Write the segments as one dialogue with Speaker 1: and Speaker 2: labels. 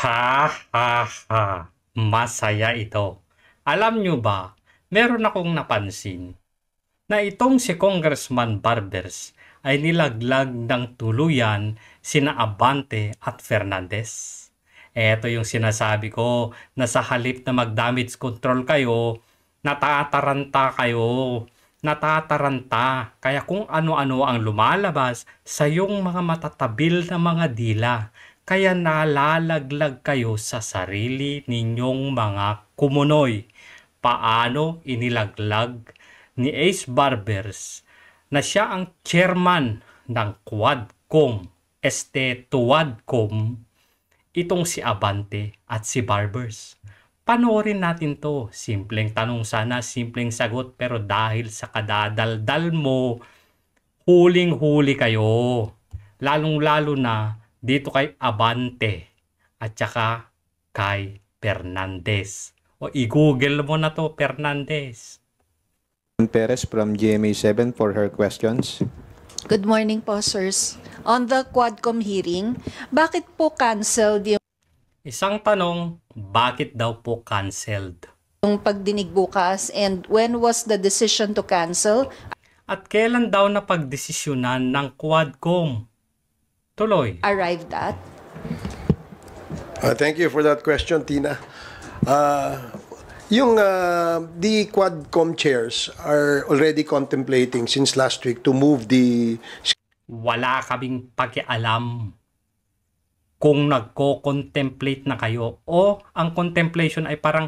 Speaker 1: Ha, ha, ha. Masaya ito. Alam nyo ba, meron akong napansin na itong si Congressman Barbers ay nilaglag ng tuluyan sina Abante at Fernandez. Ito yung sinasabi ko na sa halip na mag-damage control kayo, natataranta kayo. Natataranta. Kaya kung ano-ano ang lumalabas sa yung mga matatabil na mga dila. Kaya nalalaglag kayo sa sarili ninyong mga kumunoy. Paano inilaglag ni Ace Barbers na siya ang chairman ng Quadcom, Tuwadcom, itong si Abante at si Barbers. Panoorin natin to. Simpleng tanong sana, simpleng sagot, pero dahil sa kadadaldal mo, huling-huli kayo. Lalong-lalo na dito kay Abante at saka kay Fernandez. O i-google mo na to, Fernandez.
Speaker 2: Perez from GMA7 for her questions.
Speaker 3: Good morning po, sirs. On the Quadcom hearing, bakit po canceled yung
Speaker 1: Isang tanong, bakit daw po canceled?
Speaker 3: pagdinig bukas, and when was the decision to cancel?
Speaker 1: At kailan daw na pagdesisyonan ng Quadcom? Tuloy.
Speaker 3: Arrived at?
Speaker 4: Thank you for that question, Tina. The Quadcom chairs are already contemplating since last week to move the...
Speaker 1: Wala kaming pakialam kung nagko-contemplate na kayo o ang contemplation ay parang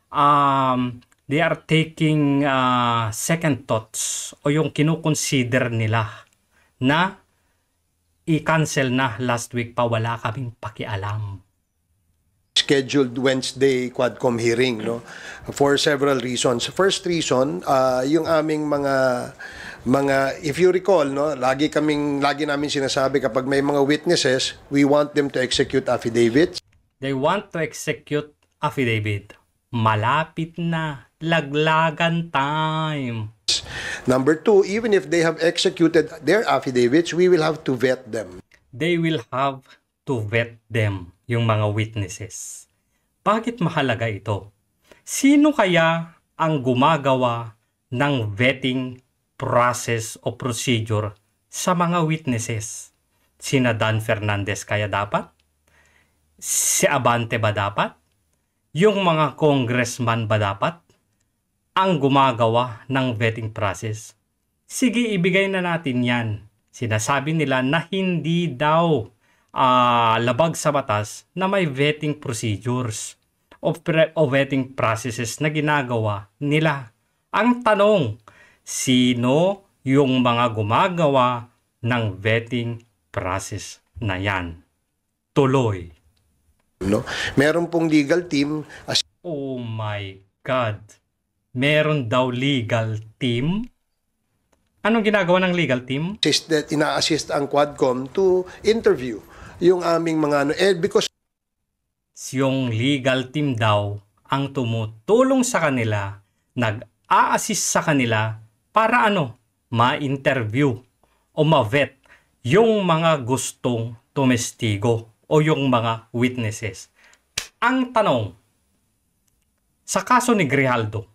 Speaker 1: they are taking second thoughts o yung kinukonsider nila na i-cancel na last week pa. Wala kaming pakialam.
Speaker 4: Scheduled Wednesday Quadcom hearing, no, for several reasons. First reason, yung aming mga if you recall, no, lagi namin sinasabi kapag may mga witnesses, we want them to execute affidavits.
Speaker 1: They want to execute affidavit. Malapit na. Laglagan time.
Speaker 4: Number two, even if they have executed their affidavits, we will have to vet them.
Speaker 1: They will have to vet them, yung mga witnesses. Bakit mahalaga ito? Sino kaya ang gumagawa ng vetting process o procedure sa mga witnesses? Sina Dan Fernandez kaya dapat? Si Abante ba dapat? Yung mga congressman ba dapat ang gumagawa ng vetting process? Sige, ibigay na natin yan. Sinasabi nila na hindi daw labag sa batas na may vetting procedures o vetting processes na ginagawa nila. Ang tanong, sino yung mga gumagawa ng vetting process na yan? Tuloy.
Speaker 4: No? Meron pong legal team.
Speaker 1: Oh my God. Meron daw legal team? Anong ginagawa ng legal team?
Speaker 4: Ina-assist ang Quadcom to interview yung aming mga because
Speaker 1: yung legal team daw ang tumutulong sa kanila, nag-a-assist sa kanila para ma-interview o ma-vet yung mga gustong tumestigo o yung mga witnesses. Ang tanong, sa kaso ni Grijaldo,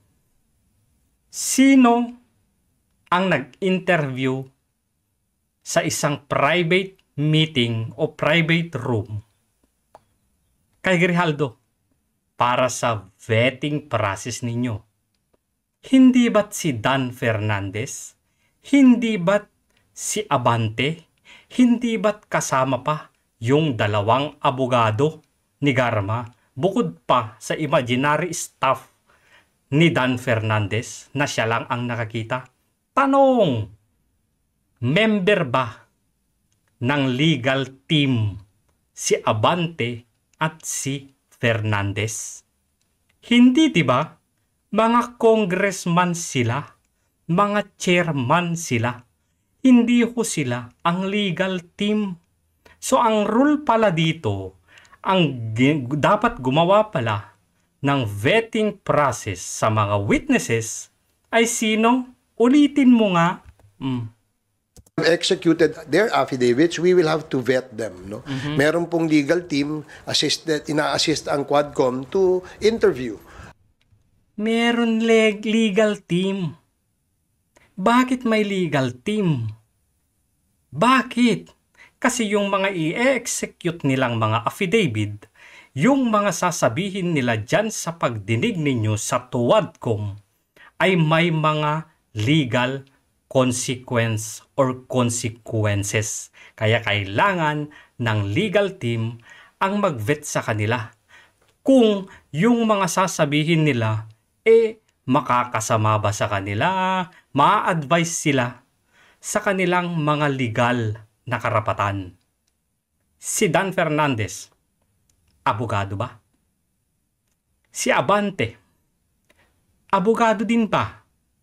Speaker 1: sino ang nag-interview sa isang private meeting o private room kay Grijaldo para sa vetting process ninyo? Hindi ba't si Dan Fernandez? Hindi ba't si Abante? Hindi ba't kasama pa yung dalawang abogado ni Garma bukod pa sa imaginary staff ni Dan Fernandez na siya lang ang nakakita? Tanong, member ba ng legal team si Abante at si Fernandez? Hindi, diba? Mga congressman sila, mga chairman sila. Hindi ho sila ang legal team. So ang rule pala dito, ang dapat gumawa pala ng vetting process sa mga witnesses ay sino? Ulitin mo nga.
Speaker 4: executed their affidavits, we will have to vet them. No? Meron pong legal team ina-assist ang Quadcom to interview.
Speaker 1: Meron legal team. Bakit may legal team? Bakit? Kasi yung mga i-execute nilang mga affidavit, yung mga sasabihin nila dyan sa pagdinig ninyo sa Quadcom, ay may mga legal consequence or consequences. Kaya kailangan ng legal team ang mag-vet sa kanila. Kung yung mga sasabihin nila, makakasama ba sa kanila, ma-advise sila sa kanilang mga legal na karapatan. Si Dan Fernandez, abogado ba? Si Abante, abogado din ba?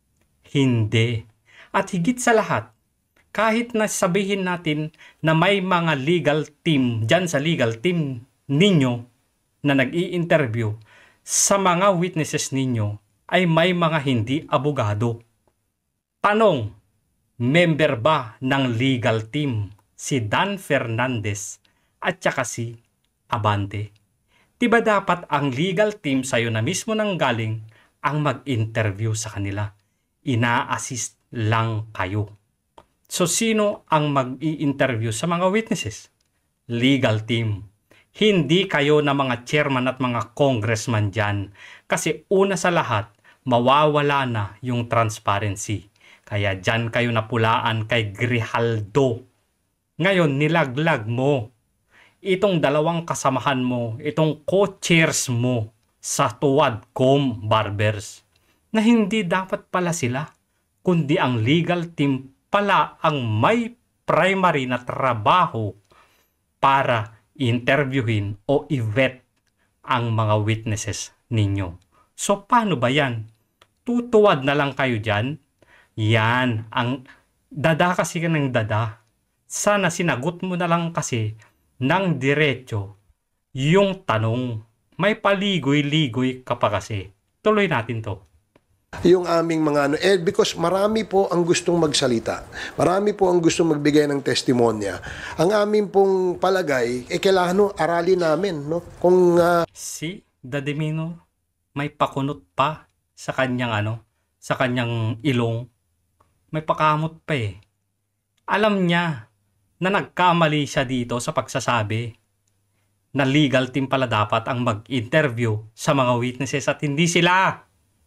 Speaker 1: Hindi. At higit sa lahat, kahit na sabihin natin na may mga legal team dyan sa legal team ninyo na nag-i-interview, sa mga witnesses ninyo ay may mga hindi abogado. Tanong, member ba ng legal team si Dan Fernandez at saka si Abante? Diba dapat ang legal team sa'yo na mismo nang galing ang mag-interview sa kanila? Ina-assist lang kayo. So, sino ang mag-i-interview sa mga witnesses? Legal team. Hindi kayo na mga chairman at mga congressman dyan. Kasi una sa lahat, mawawala na yung transparency. Kaya dyan kayo napulaan kay Grijaldo. Ngayon, nilaglag mo itong dalawang kasamahan mo, itong co-chairs mo sa Quadcom Barbers, na hindi dapat pala sila, kundi ang legal team pala ang may primary na trabaho para interviewin o i-vet ang mga witnesses ninyo. So, paano ba yan? Tutuwad na lang kayo dyan? Yan, ang dada kasi ka ng dada. Sana sinagot mo na lang kasi ng diretso yung tanong. May paligoy-ligoy ka pa kasi. Tuloy natin to.
Speaker 4: Yung aming mga because marami po ang gustong magsalita. Marami po ang gustong magbigay ng testimonya. Ang aming pong palagay, kailangan aralin namin, no? Kung
Speaker 1: si Dadimino may pakunot pa sa kanyang sa kanyang ilong. May pakamot pa eh. Alam niya na nagkamali siya dito sa pagsasabi na legal team pala dapat ang mag-interview sa mga witnesses at hindi sila.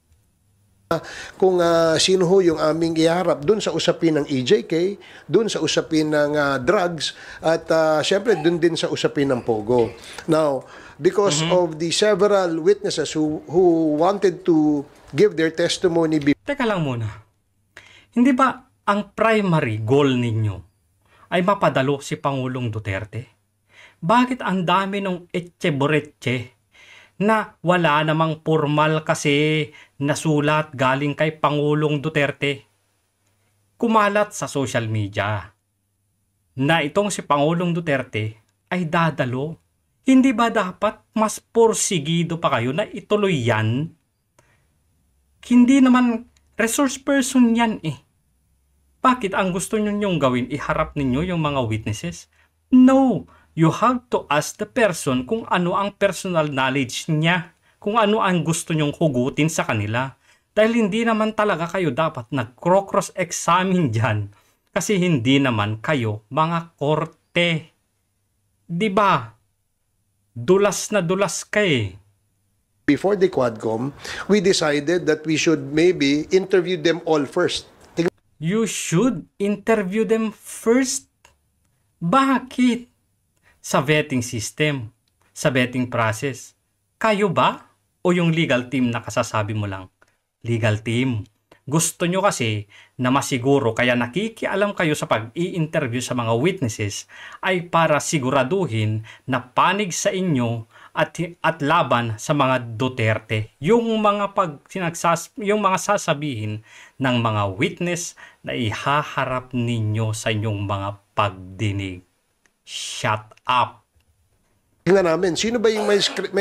Speaker 4: Kung sino ho yung aming iharap dun sa usapin ng EJK, dun sa usapin ng drugs, at syempre dun din sa usapin ng Pogo. Now, because of the several witnesses who wanted to give their testimony.
Speaker 1: Teka lang muna. Hindi ba ang primary goal ninyo ay mapadalo si Pangulong Duterte? Bakit ang dami ng etche-boretche na wala namang formal kasi nasulat galing kay Pangulong Duterte? Kumalat sa social media na itong si Pangulong Duterte ay dadalo. Hindi ba dapat mas porsigido pa kayo na ituloy yan? Hindi naman resource person yan eh. Bakit ang gusto ninyong gawin, iharap ninyo yung mga witnesses? No! You have to ask the person kung ano ang personal knowledge niya, kung ano ang gusto nyong hugutin sa kanila. Dahil hindi naman talaga kayo dapat nag-cross-examine dyan kasi hindi naman kayo mga korte. Diba? Dulas na dulas ka eh.
Speaker 4: Before the Quadcom, we decided that we should maybe interview them all first.
Speaker 1: You should interview them first. Bakit? Sa vetting system, sa vetting process. Kayo ba? O yung legal team na kasasabi mo lang? Legal team. Gusto nyo kasi na masiguro kaya nakikialam kayo sa pag-i-interview sa mga witnesses ay para siguraduhin na panig sa inyo at laban sa mga Duterte. Yung mga yung mga sasabihin ng mga witness na ihaharap ninyo sa inyong mga pagdinig. Shut up.
Speaker 4: Tingnan namin, sino ba yung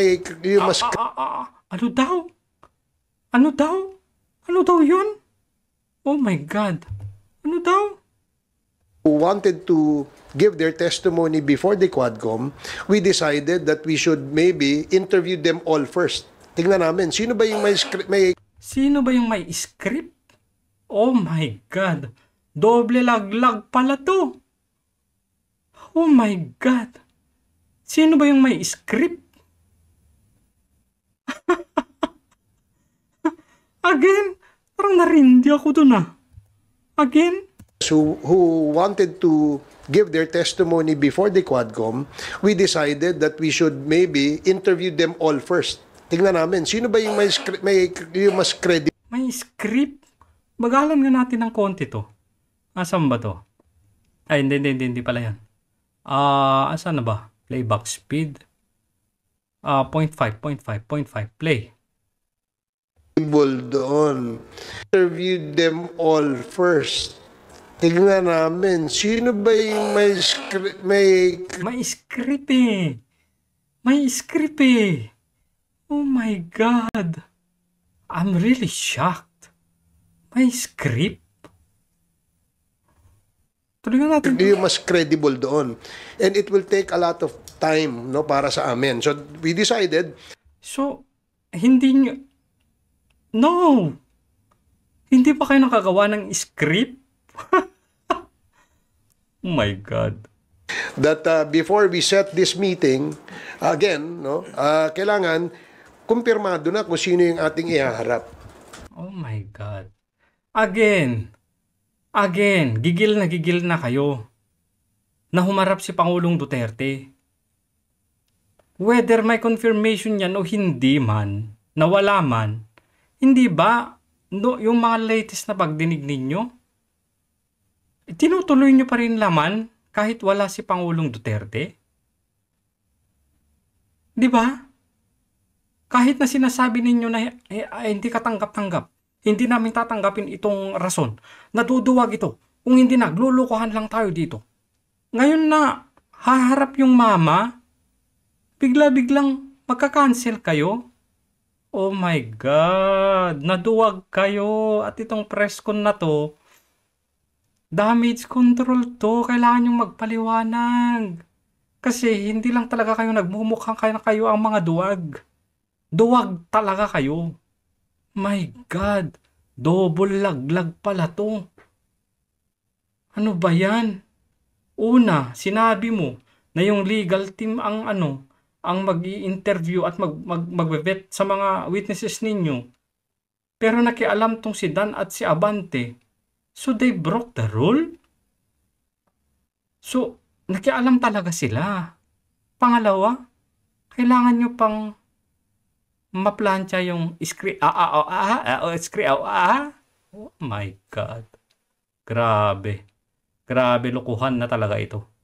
Speaker 1: ano daw? Ano daw? Ano daw yun? Oh my God. Ano daw?
Speaker 4: who wanted to give their testimony before the Quadcom, we decided that we should maybe interview them all first. Tingnan namin, sino ba yung may
Speaker 1: Sino ba yung may script? Oh my God. Doble laglag pala to. Oh my God. Sino ba yung may script? Again? Parang narindi ako dun Again?
Speaker 4: who wanted to give their testimony before the Quadcom, we decided that we should maybe interview them all first. Tingnan namin, sino ba yung yung mas credible?
Speaker 1: May script? Bagalan nga natin ng konti to. Asan ba to? Ay, hindi pala yan. Asan na ba? Playback speed. 0.5, play.
Speaker 4: Doon. Interview them all first. Tingnan namin, sino ba yung may
Speaker 1: script eh. May script eh. Oh my God. I'm really shocked. May script? Tuloy natin.
Speaker 4: yung mas credible doon. And it will take a lot of time, no, para sa amin. So, we decided.
Speaker 1: So, hindi nyo... No! Hindi pa kayo nakagawa ng script? Oh my God.
Speaker 4: That before we set this meeting, again, no, kailangan kumpirmado na kung sino yung ating ihaharap.
Speaker 1: Oh my God. Again, gigil na kayo na humarap si Pangulong Duterte. Whether may confirmation yan o hindi man, nawala man, hindi ba yung mga latest na pagdinig ninyo, tinutuloy nyo pa rin laman kahit wala si Pangulong Duterte? Di ba? Kahit na sinasabi ninyo na hindi ka tanggap-tanggap, hindi namin tatanggapin itong rason, naduduwag ito, kung hindi naglulukuhan lang tayo dito. Ngayon na haharap yung mama, bigla-biglang magka-cancel kayo. Oh my God, naduwag kayo at itong press con na to, damage control to, kailangan yung magpaliwanag. Kasi hindi lang talaga kayo nagmumukhang kayo ang mga duwag. Duwag talaga kayo. My God, double laglag pala to. Ano ba yan? Una, sinabi mo na yung legal team ang ang mag-i-interview at mag-vet sa mga witnesses ninyo. Pero nakialam tong si Dan at si Abante. So they broke the rule? So, nakialam talaga sila. Pangalawa, kailangan nyo pang maplansya yung script. Oh my God. Grabe. Grabe, lukuhan na talaga ito.